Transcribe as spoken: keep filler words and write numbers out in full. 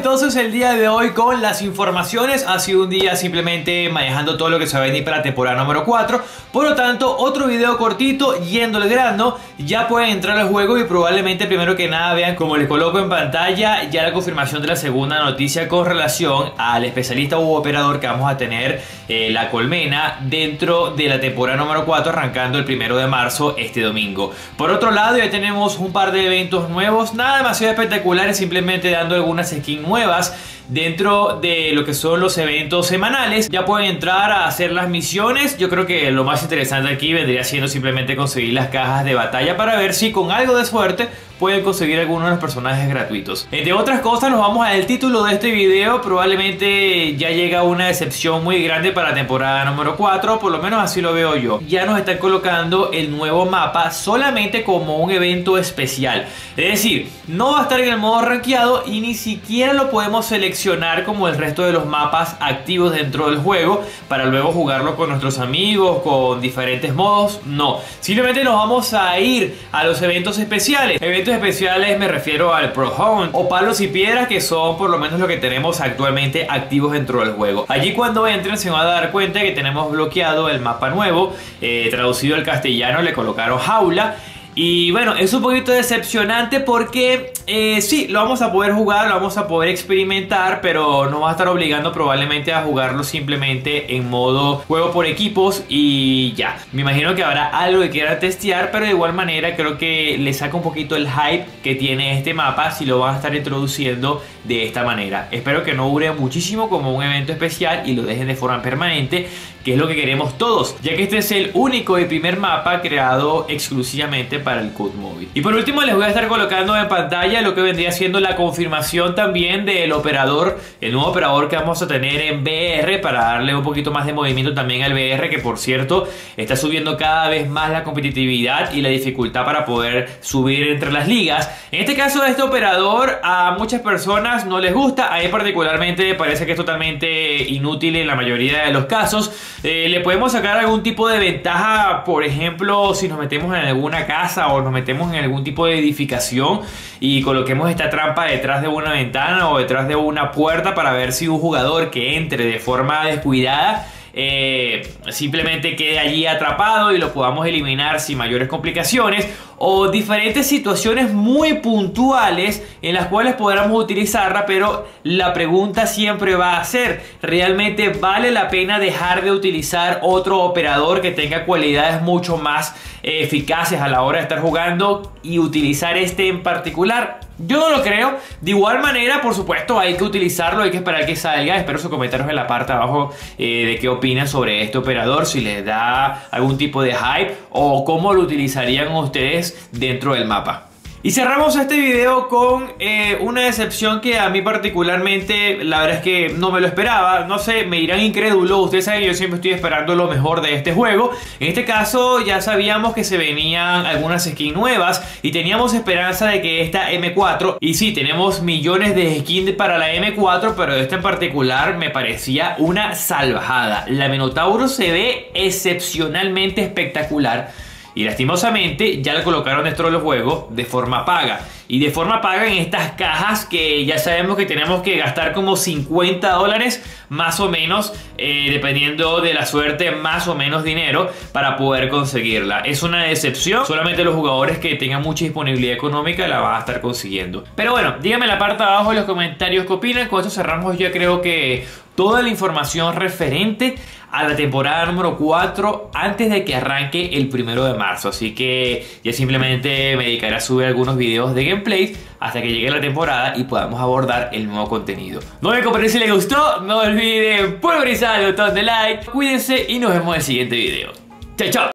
entonces el día de hoy con las informaciones. Ha sido un día simplemente manejando todo lo que se va a venir para la temporada número cuatro. Por lo tanto, otro video cortito yéndole grano. Ya pueden entrar al juego y probablemente primero que nada vean, como les coloco en pantalla, ya la confirmación de la segunda noticia con relación al especialista u operador que vamos a tener, eh, la colmena, dentro de la temporada número cuatro, arrancando el primero de marzo este domingo. Por otro lado, ya tenemos un par de eventos nuevos, nada demasiado espectaculares, simplemente dando algunas skins nuevas dentro de lo que son los eventos semanales. Ya pueden entrar a hacer las misiones. Yo creo que lo más interesante aquí vendría siendo simplemente conseguir las cajas de batalla para ver si con algo de suerte pueden conseguir algunos de los personajes gratuitos. Entre otras cosas, nos vamos al título de este video. Probablemente ya llega una decepción muy grande para la temporada número cuatro, por lo menos así lo veo yo. Ya nos están colocando el nuevo mapa solamente como un evento especial. Es decir, no va a estar en el modo rankeado y ni siquiera lo podemos seleccionar como el resto de los mapas activos dentro del juego para luego jugarlo con nuestros amigos, con diferentes modos. No, simplemente nos vamos a ir a los eventos especiales. Eventos especiales me refiero al Pro Hunt o palos y piedras, que son por lo menos lo que tenemos actualmente activos dentro del juego. Allí cuando entren se van a dar cuenta que tenemos bloqueado el mapa nuevo, eh, traducido al castellano le colocaron jaula. Y bueno, es un poquito decepcionante porque eh, sí, lo vamos a poder jugar, lo vamos a poder experimentar, pero no va a estar obligando probablemente a jugarlo simplemente en modo juego por equipos y ya. Me imagino que habrá algo que quiera testear, pero de igual manera creo que le saca un poquito el hype que tiene este mapa si lo van a estar introduciendo de esta manera. Espero que no dure muchísimo como un evento especial y lo dejen de forma permanente, que es lo que queremos todos, ya que este es el único y primer mapa creado exclusivamente para el C U D móvil. Y por último les voy a estar colocando en pantalla lo que vendría siendo la confirmación también del operador, el nuevo operador que vamos a tener en V R, para darle un poquito más de movimiento también al V R, que por cierto está subiendo cada vez más la competitividad y la dificultad para poder subir entre las ligas. En este caso, este operador a muchas personas no les gusta, a mí particularmente me parece que es totalmente inútil en la mayoría de los casos. Eh, le podemos sacar algún tipo de ventaja, por ejemplo, si nos metemos en alguna casa o nos metemos en algún tipo de edificación y coloquemos esta trampa detrás de una ventana o detrás de una puerta para ver si un jugador que entre de forma descuidada Eh, simplemente quede allí atrapado y lo podamos eliminar sin mayores complicaciones, o diferentes situaciones muy puntuales en las cuales podamos utilizarla. Pero la pregunta siempre va a ser, ¿realmente vale la pena dejar de utilizar otro operador que tenga cualidades mucho más eh, eficaces a la hora de estar jugando y utilizar este en particular? Yo no lo creo. De igual manera, por supuesto, hay que utilizarlo, hay que esperar que salga. Espero sus comentarios en la parte de abajo eh, de qué opinan sobre este operador, si les da algún tipo de hype o cómo lo utilizarían ustedes dentro del mapa. Y cerramos este video con eh, una decepción que a mí particularmente, la verdad es que no me lo esperaba. No sé, me dirán incrédulo. Ustedes saben que yo siempre estoy esperando lo mejor de este juego. En este caso ya sabíamos que se venían algunas skins nuevas y teníamos esperanza de que esta M cuatro, y sí, tenemos millones de skins para la M cuatro, pero esta en particular me parecía una salvajada. La Minotauro se ve excepcionalmente espectacular. Y lastimosamente ya la colocaron dentro del juego de forma paga. Y de forma paga en estas cajas que ya sabemos que tenemos que gastar como cincuenta dólares más o menos, eh, dependiendo de la suerte, más o menos dinero para poder conseguirla. Es una decepción. Solamente los jugadores que tengan mucha disponibilidad económica la van a estar consiguiendo. Pero bueno, díganme en la parte de abajo en los comentarios qué opinan. Con esto cerramos ya creo que toda la información referente a la temporada número cuatro antes de que arranque el primero de marzo. Así que ya simplemente me dedicaré a subir algunos videos de gameplay hasta que llegue la temporada y podamos abordar el nuevo contenido. No olviden compartir si les gustó, no olviden pulverizar el botón de like. Cuídense y nos vemos en el siguiente video. Chao, chao.